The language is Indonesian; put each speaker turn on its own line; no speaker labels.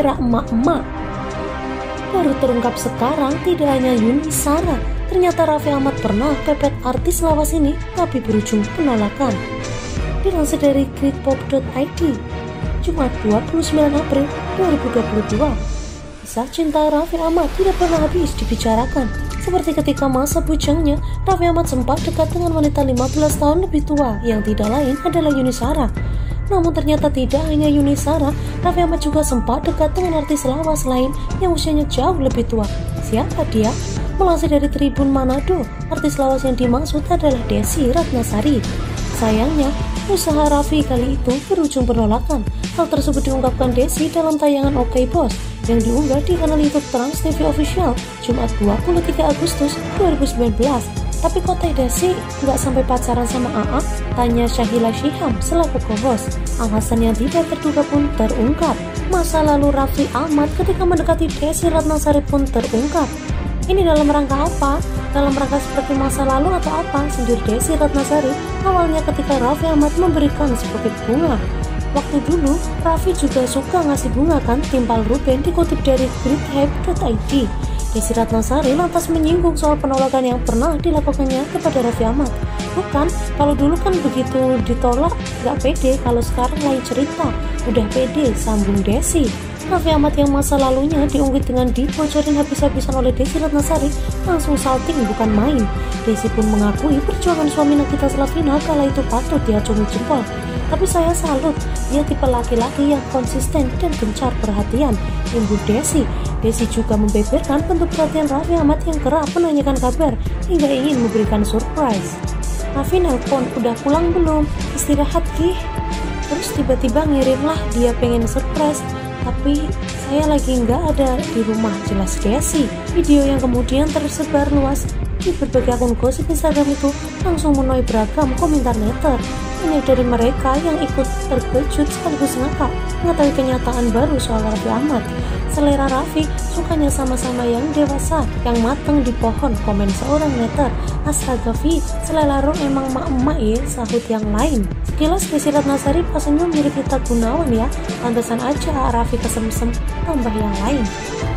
era emak-emak. Baru terungkap sekarang tidak hanya Yuni Shara, ternyata Raffi Ahmad pernah pepet artis lawas ini tapi berujung penolakan. Dilansir dari gridpop.id, Jumat 29 April 2022, kisah cinta Raffi Ahmad tidak pernah habis dibicarakan. Seperti ketika masa bujangnya, Raffi Ahmad sempat dekat dengan wanita 15 tahun lebih tua yang tidak lain adalah Yuni Shara. Namun ternyata tidak hanya Yuni Shara, Raffi Ahmad juga sempat dekat dengan artis lawas lain yang usianya jauh lebih tua. Siapa dia? Melansir dari Tribun Manado, artis lawas yang dimaksud adalah Desi Ratnasari. Sayangnya, usaha Raffi kali itu berujung penolakan. Hal tersebut diungkapkan Desi dalam tayangan Oke Bos yang diunggah di kanal YouTube Trans TV Official Jumat 23 Agustus 2019. Tapi kok Teh Desi nggak sampai pacaran sama AA? Tanya Sahila Shihab selaku co-host. Alasan yang tidak terduga pun terungkap. Masa lalu Raffi Ahmad ketika mendekati Desi Ratnasari pun terungkap. Ini dalam rangka apa? Dalam rangka seperti masa lalu atau apa? Sindir Desi Ratnasari awalnya ketika Raffi Ahmad memberikan sebukit bunga. Waktu dulu, Raffi juga suka ngasih bunga kan, timpal Ruben, dikutip dari gridhype.id. Desi Ratnasari lantas menyinggung soal penolakan yang pernah dilakukannya kepada Raffi Ahmad. Bukan, kalau dulu kan begitu ditolak gak pede, kalau sekarang lain cerita, udah pede, sambung Desi. Raffi Ahmad yang masa lalunya diungkit dengan dibocorin habis-habisan oleh Desi Ratnasari langsung salting bukan main. Desi pun mengakui perjuangan suami Nagita Slavina kala itu patut diacungi jempol. Tapi saya salut, dia tipe laki-laki yang konsisten dan gencar perhatian. Ibu Desi juga membeberkan bentuk perhatian Raffi Ahmad yang kerap menanyakan kabar hingga ingin memberikan surprise. Raffi nelpon, udah pulang belum? Istirahat Ki. Terus tiba-tiba ngirimlah dia pengen surprise. Tapi saya lagi nggak ada di rumah, jelas Desi. Video yang kemudian tersebar luas di berbagai akun gosip Instagram itu langsung menuai beragam komentar netter. Banyak dari mereka yang ikut terkejut sekaligus ngakak mengetahui kenyataan baru soal Raffi Ahmad. Selera Raffi sukanya sama-sama yang dewasa, yang mateng di pohon, komen seorang netter. Astaga Vi, selera lo emang mak-emak ya, sahut yang lain. Sekilas Desi Ratnasari pasalnya mirip Rita Gunawan ya, pantesan aja Raffi kesemsem, tambah yang lain.